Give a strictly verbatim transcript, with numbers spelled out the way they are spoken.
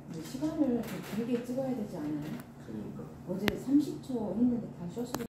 근데 시간을 좀 길게 찍어야 되지 않아요? 그러니까. 어제 삼십 초 했는데 다 숏으로